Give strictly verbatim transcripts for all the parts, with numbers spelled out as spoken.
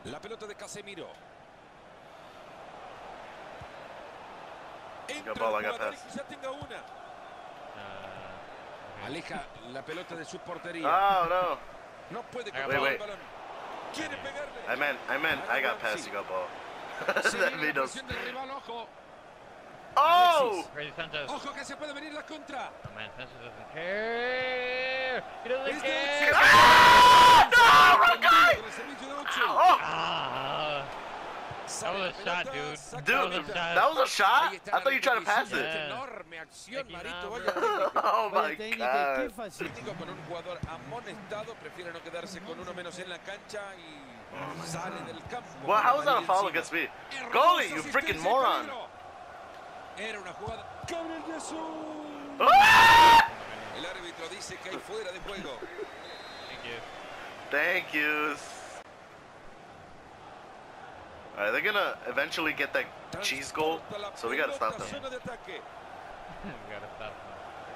La pelota de Casemiro. Entra el jugador y quizá tenga una. Uh, Aleja la pelota de su portería. Oh, no. No puede controlar el balón. Quiere pegarle. I meant, I meant, I got past, you got ball. That made us. Oh! Ojo que se puede venir la contra. Oh man, Sanchez doesn't care. He doesn't care. Ah! No, wrong guy! Oh! Ah, that was a shot, dude. Dude, that was a shot. That was a shot? I thought you were trying to pass it. Yeah. Oh my god. Con un jugador amonestado, prefiere no quedarse con uno menos en la cancha y sale del campo. Well, how was that a foul against me? Goalie, you freaking moron. Era una jugada. Gabriel Jesús. El árbitro dice que hay fuera de juego. Thank you. Thank you. Alright, they're gonna eventually get that cheese goal, so we gotta stop them. We gotta stop them.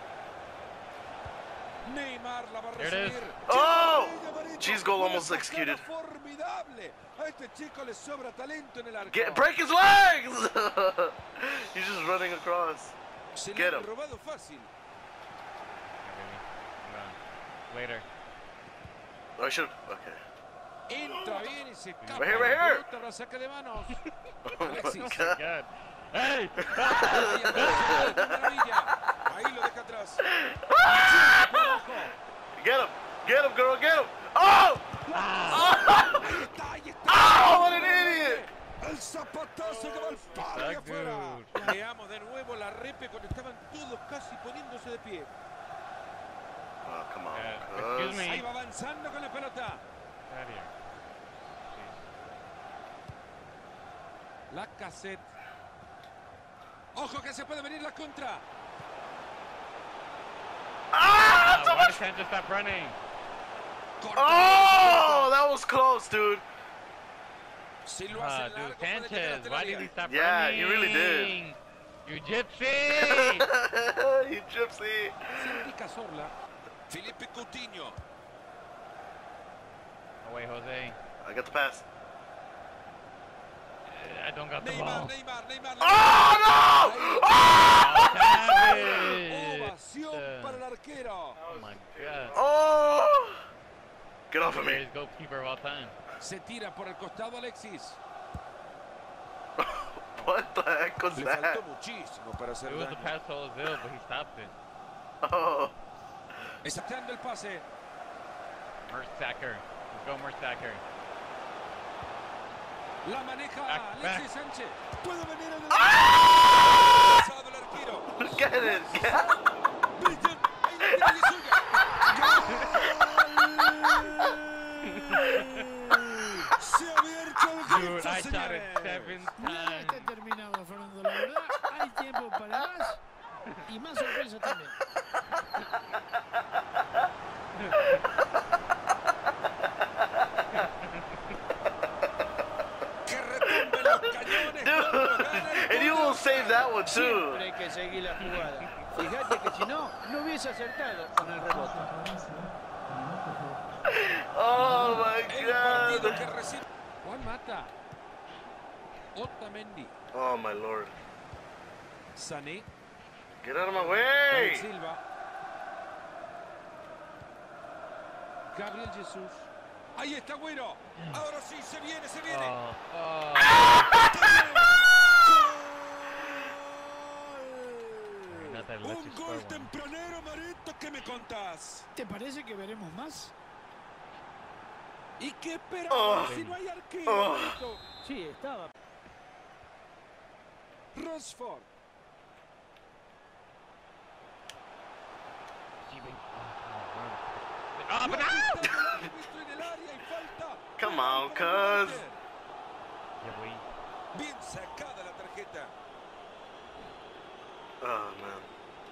Neymar la va a There it is. recibir. Oh! Cheese goal almost executed. Formidable. A este chico le sobra talento en el arco. Get, break his legs! He's just running across. Se Get le him. ha robado fácil. Later. Oh, I should. Okay. Entra bien y se escapa. Right here, right here. Pelota la saque de manos. Oh Alexis. my god. God. Hey! Ahí lo deja atrás. Get him! Get him, girl! Get him! Oh! Ah. Oh! Ahí está, ahí está. Oh, what an idiot! El zapatazo que va al palo y afuera. Veamos de nuevo la repe cuando estaban todos casi poniéndose de pie. Oh, come on. Uh, excuse me. Ahí va avanzando con la pelota. Out here. La cassette. Ojo que se puede venir la contra. Ah! Uh, why does Sanchez stop running? Oh! That was close, dude. Si lo Ah, hace dude, largo, puede que Sanchez, la why tenga did he stop Yeah, running? he really did. You gypsy! You gypsy. Santi Cazorla. Felipe Coutinho. Oh wait, Jose. I got the pass. Uh, I don't got the Neymar, ball. Neymar, Neymar. Oh, no! Oh, Oh! savage. Ovación para el arquero. Oh my god. Oh! Get off of me. Greatest goalkeeper of all time. Se tira por el costado Alexis. What the heck was Le that? faltó muchísimo para hacer It was a daño. pass to Ozil, but he stopped it. Oh. Está dando el pase. Mersacker. Let's go Mersacker. La maneja Back, Alexis Sánchez. Puede venir el Ah! pasado el arquero. Get it! Get Brillan. Ahí la tiene Yasuga. Se ha abierto el Dude, grifo, I shot it señores. seven Nada está times. terminado, Fernando. La verdad, hay tiempo para más y más sorpresa también. Que retumben los cañones. Dude, and you will save that one too. Siempre hay que seguir la jugada. Fíjate que si no, no hubiese acertado con el rebote. Oh my El partido god. que recibe. Juan Mata. Otamendi. Oh my lord. Sané. Get out of my David way. Silva. Gabriel Jesús. Ahí está Güero. Ahora sí, se viene, se viene. Oh, oh. Not that lets you Un score gol one. tempranero, Marito, ¿qué me contás? ¿Te parece que veremos más? ¿Y qué esperamos Oh. si no hay arquero, Oh. Marito? Sí, estaba. Rosford. Ah, but Lo ha no! quitado el árbitro en el área y falta. Come on, Para el cuz. Inter. Yeah, wait. Bien sacada la tarjeta. Oh man.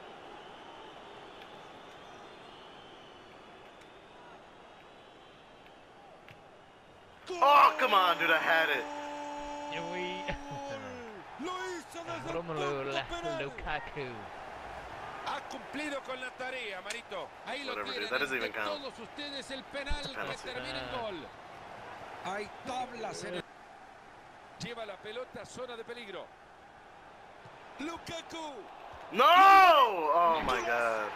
Oh, come on, dude, I had it. Yeah, wait. Lo hizo desde el Romelu punto penal. Lukaku. Ha cumplido con la tarea, Marito. Ahí lo Whatever, tienen. dude, that doesn't ante even count. todos ustedes el penal que penalty. termina en gol. Hay tablas en el... Lleva la pelota a zona de peligro. Lukaku. No! Oh my God.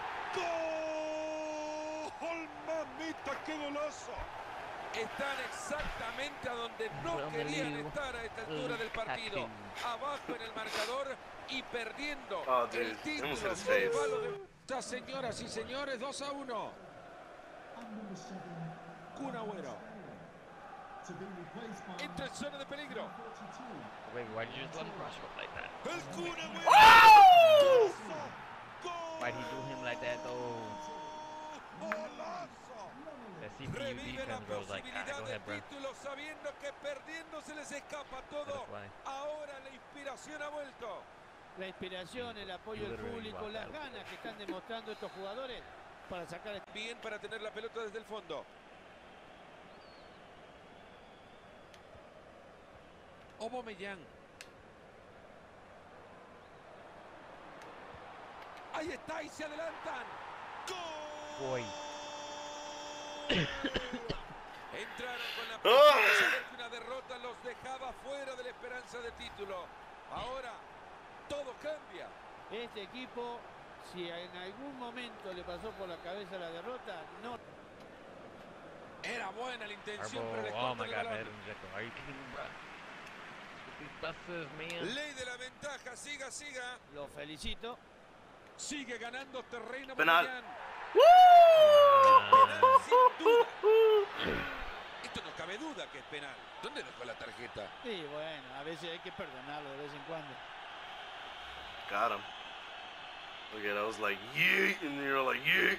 ¡Gol! ¡Mamita, qué golazo! Están exactamente a donde no querían estar a esta altura del partido. Abajo en el marcador y perdiendo Oh, dude. el título. Almost hit his face. De... Señoras y señores, dos a uno. Kun Agüero. Entra en zona de peligro. Wait, why did you just let him cross foot like that? El Kun Agüero. Oh! Why'd he do him like that though? ¡Golazo! The C P U Revive la defense bro was like, ah, posibilidad go del ahead, bro. título sabiendo que perdiendo se les escapa todo. That's why. Ahora la inspiración ha vuelto. La inspiración, el apoyo del público, las ganas que están demostrando estos jugadores para sacar este... Bien para tener la pelota desde el fondo. Aubameyang. Ahí está y se adelantan. ¡Gol! Boy. Entraron con la presión de saber que una derrota los dejaba fuera de la esperanza de título. Ahora todo cambia. Este equipo, si en algún momento le pasó por la cabeza la derrota, no... Era buena la intención, pero Arbo, le oh corta my el God, balón. man, are you kidding me, bro? These buses, man. Ley de la ventaja, siga, siga. Lo felicito. Sigue ganando terreno. Penal. Aubameyang. Woo! Penal, sin duda. Esto no cabe duda que es penal. ¿Dónde dejó la tarjeta? Sí, bueno, a veces hay que perdonarlo de vez en cuando. Got him. Look at it. I was like, yeet, and you're like, yeet.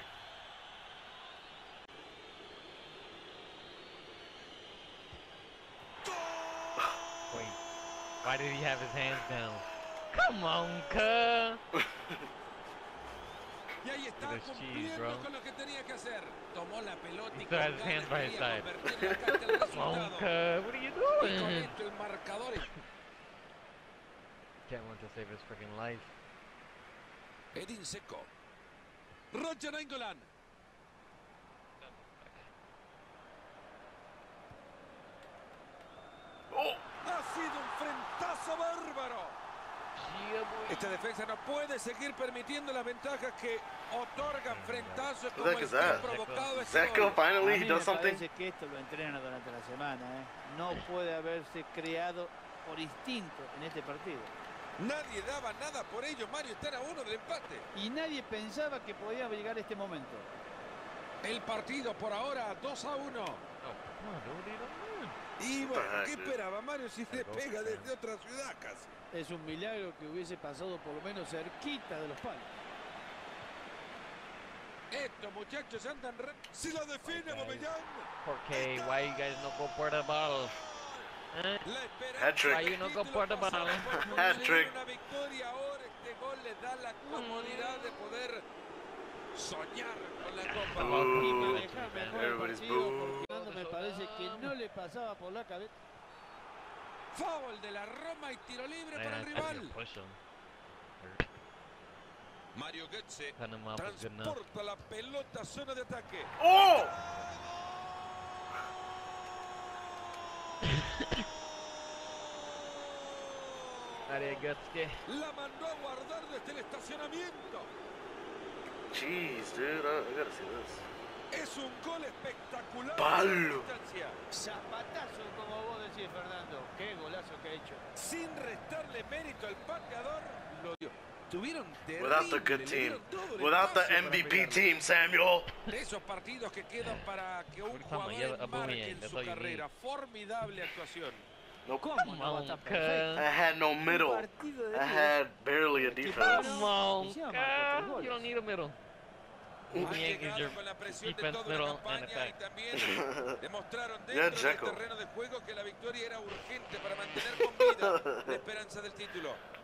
Wait, why did he have his hands down? Come on, cuz. Y ahí está Look at this cheese, cumpliendo bro. con lo que tenía que hacer. Tomó la pelota y He still has con his hands ganas by his quería side. convertir la carta al Come on, resultado. cuz. What are you Y con doing? esto el marcador es Can't want to save his freaking life. Edin Dzeko. Roger Nainggolan. Oh! Ha sido un frentazo bárbaro. Yeah, boy. Esta defensa no puede seguir permitiendo las ventajas que otorgan frentazos Who como the heck el is que ha that? provocado ese Zeko gol. finally A he mí does me something. parece que esto lo entrena durante la semana, ¿eh? No puede haberse creado por instinto en este partido. Nadie daba nada por ello, Mario. Están a uno del empate. Y nadie pensaba que podía llegar este momento. El partido por ahora dos a uno. Oh, come on, dude. What are you doing? Y bueno, What the ¿qué heck, dude? esperaba Mario si le Go pega for desde them. otra ciudad casi? Es un milagro que hubiese pasado por lo menos cerquita de los palos. Estos muchachos andan re... Si la define Okay. Aubameyang. four K, why you guys no go por the ball? Eh? La esperanza Hat-trick. del Why you no go título por the ball? pasaba por conseguir Hat-trick. una victoria. Ahora este gol les da la comodidad de poder soñar con la copa. Boo. Y manejar mejor el Everybody's partido boo. porque Fernando me parece que no le pasaba por la cabeza. Foul de la Roma y tiro libre Man, para el I tried to rival. push him. Mario Götze Cutting him off was good enough. transporta la pelota a zona de ataque. Oh! Mario Götze. La mandó a guardar desde el estacionamiento. Jeez, dude, I, I gotta see this. Es un gol espectacular. Palo. a la distancia. Zapatazo, como vos decís, Fernando. Qué golazo que ha hecho. Sin restarle mérito al pateador, lo dio. Tuvieron terrible, Without the good le team. dieron todo el Without the espacio M V para P pegarle. team, Samuel. De esos partidos que quedan para que un What are you talking about? jugador Yeah, enmarque Aubameyang, en that's su all you carrera. Formidable actuación. Nope. ¿Cómo Come no va a on, estar cuz. perfecto? I had no middle. partido de I liga. had barely a defense. Come on, Y se llama cuatro cuz. goles. You don't need a middle. Han Aubameyang is llegado your con la presión de defense, toda la middle, and campaña y attack. también demostraron Yeah, dentro del Dzeko. terreno de juego que la victoria era urgente para mantener con vida la esperanza del título.